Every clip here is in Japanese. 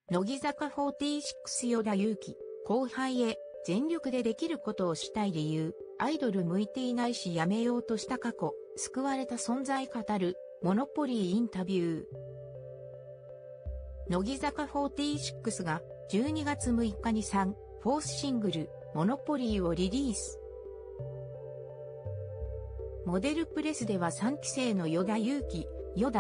乃木坂46与田祐希、後輩へ全力でできることをしたい理由、アイドル向いていないしやめようとした過去、救われた存在語る、モノポリーインタビュー。乃木坂46が12月6日にフォースシングル、モノポリーをリリース。モデルプレスでは3期生の与田祐希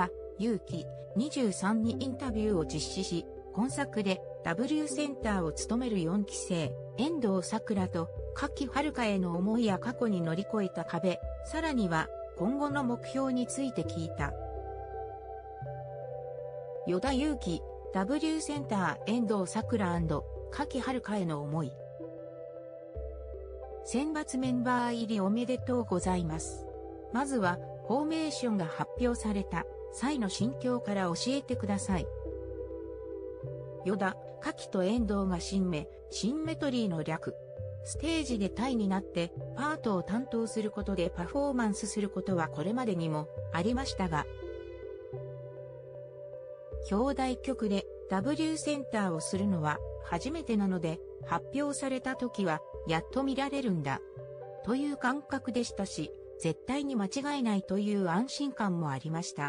23にインタビューを実施し、今作で W センターを務める4期生、遠藤さくらと柿遥香への思いや過去に乗り越えた壁、さらには今後の目標について聞いた。与田祐希、W センター遠藤さくら&柿遥香への思い。選抜メンバー入りおめでとうございます。まずは、フォーメーションが発表された際の心境から教えてください。与田、柿と遠藤がシンメトリーの略。ステージでタイになってパートを担当することでパフォーマンスすることはこれまでにもありましたが、表題曲で W センターをするのは初めてなので、発表された時はやっと見られるんだという感覚でしたし、絶対に間違いないという安心感もありました。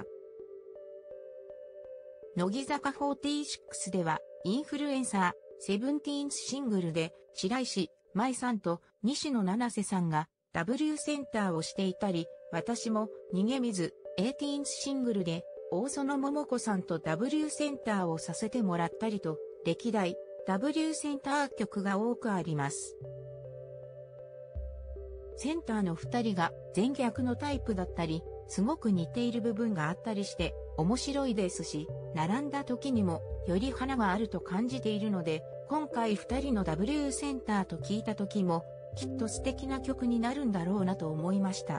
乃木坂46ではインフルエンサーセブンティーンシングルで白石麻衣さんと西野七瀬さんが W センターをしていたり、私も逃げ水18シングルで大園桃子さんと W センターをさせてもらったりと、歴代 W センター曲が多くあります。センターの2人が全逆のタイプだったり、すごく似ている部分があったりして面白いですし、並んだ時にもより花があると感じているので、今回2人の W センターと聞いた時も、きっと素敵な曲になるんだろうなと思いました。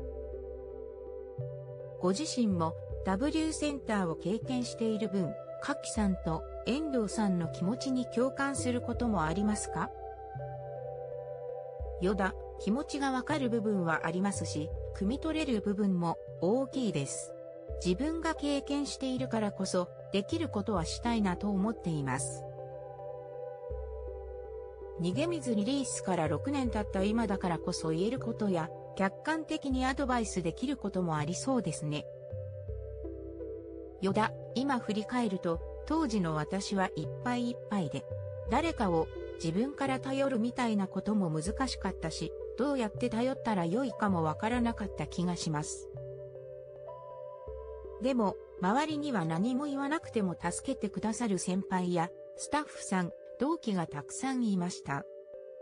ご自身も W センターを経験している分、柿さんと遠藤さんの気持ちに共感することもありますか？与田、気持ちがわかる部分はありますし、汲み取れる部分も大きいです。自分が経験しているからこそ、できることはしたいなと思っています。逃げ水リリースから6年経った今だからこそ言えることや、客観的にアドバイスできることもありそうですね。与田、今振り返ると、当時の私はいっぱいいっぱいで、誰かを自分から頼るみたいなことも難しかったし、どうやって頼ったらよいかもわからなかった気がします。でも、周りには何も言わなくても助けてくださる先輩やスタッフさん、同期がたくさんいました。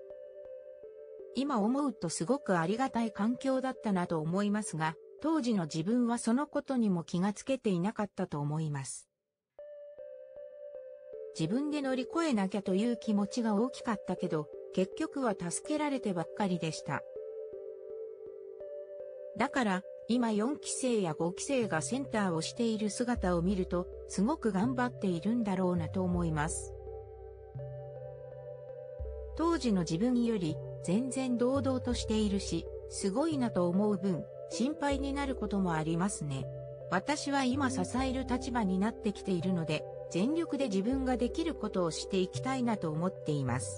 今思うとすごくありがたい環境だったなと思いますが、当時の自分はそのことにも気がつけていなかったと思います。自分で乗り越えなきゃという気持ちが大きかったけど、結局は助けられてばっかりでした。だから、今4期生や5期生がセンターをしている姿を見ると、すごく頑張っているんだろうなと思います。当時の自分より全然堂々としているし、すごいなと思う分、心配になることもありますね。私は今支える立場になってきているので、全力で自分ができることをしていきたいなと思っています。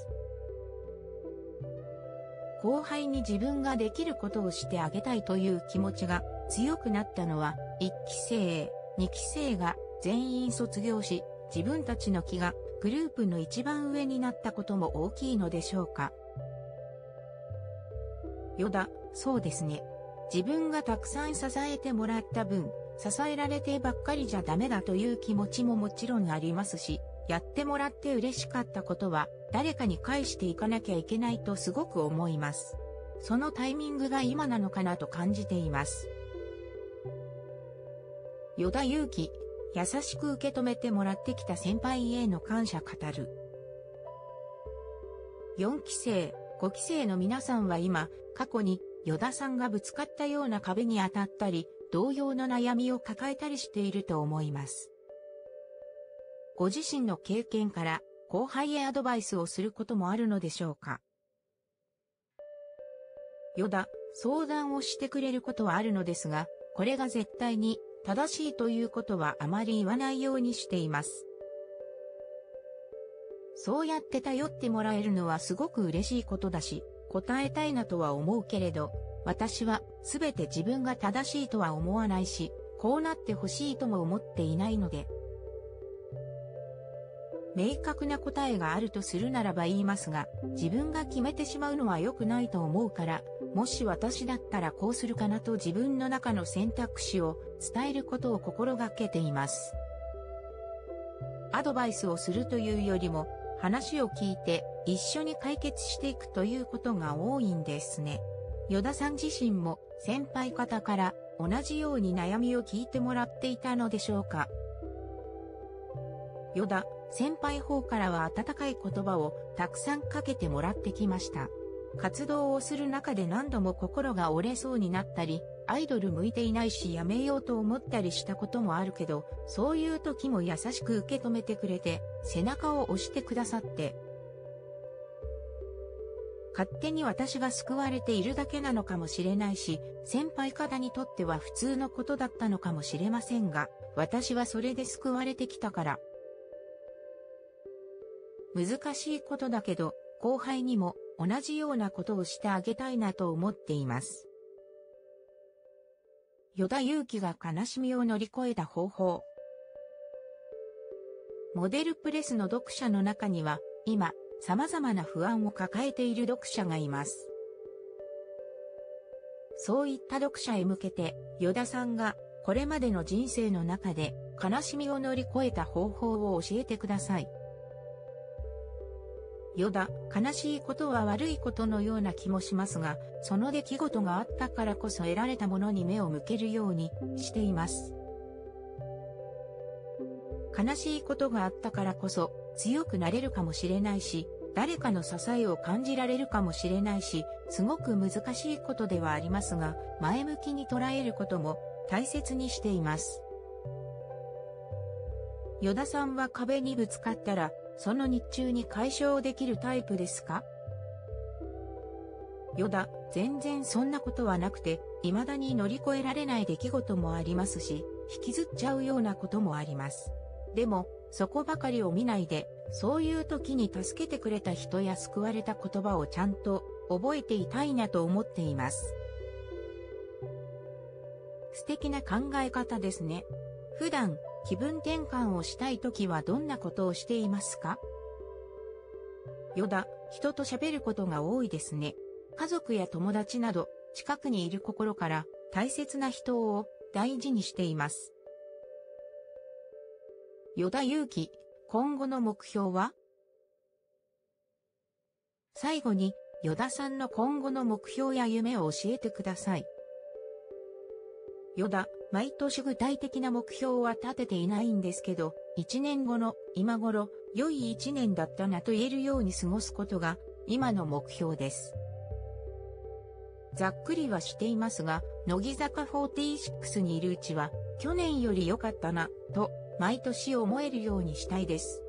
後輩に自分ができることをしてあげたいという気持ちが強くなったのは、1期生、2期生が全員卒業し、自分たちの気がグループの一番上になったことも大きいのでしょうか。与田、そうですね。自分がたくさん支えてもらった分、支えられてばっかりじゃダメだという気持ちももちろんありますし、やってもらって嬉しかったことは、誰かに返していかなきゃいけないとすごく思います。そのタイミングが今なのかなと感じています。与田祐希、優しく受け止めてもらってきた先輩への感謝語る。4期生、5期生の皆さんは今、過去に与田さんがぶつかったような壁に当たったり、同様の悩みを抱えたりしていると思います。ご自身の経験から後輩へアドバイスをすることもあるのでしょうか。与田、相談をしてくれることはあるのですが、これが絶対に正しいということはあまり言わないようにしています。 そうやって頼ってもらえるのはすごく嬉しいことだし、答えたいなとは思うけれど、私はすべて自分が正しいとは思わないし、こうなってほしいとも思っていないので。明確な答えがあるとするならば言いますが、自分が決めてしまうのは良くないと思うから、もし私だったらこうするかなと自分の中の選択肢を伝えることを心がけています。アドバイスをするというよりも、話を聞いて一緒に解決していくということが多いんですね。依田さん自身も先輩方から同じように悩みを聞いてもらっていたのでしょうか。依田先輩方からは温かい言葉をたくさんかけてもらってきました。活動をする中で何度も心が折れそうになったり、アイドル向いていないしやめようと思ったりしたこともあるけど、そういう時も優しく受け止めてくれて、背中を押してくださって、勝手に私が救われているだけなのかもしれないし、先輩方にとっては普通のことだったのかもしれませんが、私はそれで救われてきたから。難しいことだけど、後輩にも同じようなことをしてあげたいなと思っています。依田祐希が悲しみを乗り越えた方法。モデルプレスの読者の中には、今、様々な不安を抱えている読者がいます。そういった読者へ向けて、依田さんがこれまでの人生の中で悲しみを乗り越えた方法を教えてください。依田、悲しいことは悪いことのような気もしますが、その出来事があったからこそ得られたものに目を向けるようにしています。悲しいことがあったからこそ強くなれるかもしれないし、誰かの支えを感じられるかもしれないし、すごく難しいことではありますが、前向きに捉えることも大切にしています。依田さんは壁にぶつかったら、その日中に解消できるタイプですか？依田、全然そんなことはなくて、未だに乗り越えられない出来事もありますし、引きずっちゃうようなこともあります。でも、そこばかりを見ないで、そういう時に助けてくれた人や救われた言葉をちゃんと覚えていたいなと思っています。素敵な考え方ですね。普段、気分転換をしたいときはどんなことをしていますか？依田、人と喋ることが多いですね。家族や友達など、近くにいる心から大切な人を大事にしています。依田祐希、今後の目標は？最後に、依田さんの今後の目標や夢を教えてください。依田、毎年具体的な目標は立てていないんですけど、1年後の今頃、良い1年だったなと言えるように過ごすことが今の目標です。ざっくりはしていますが、乃木坂46にいるうちは、去年より良かったな、と毎年思えるようにしたいです。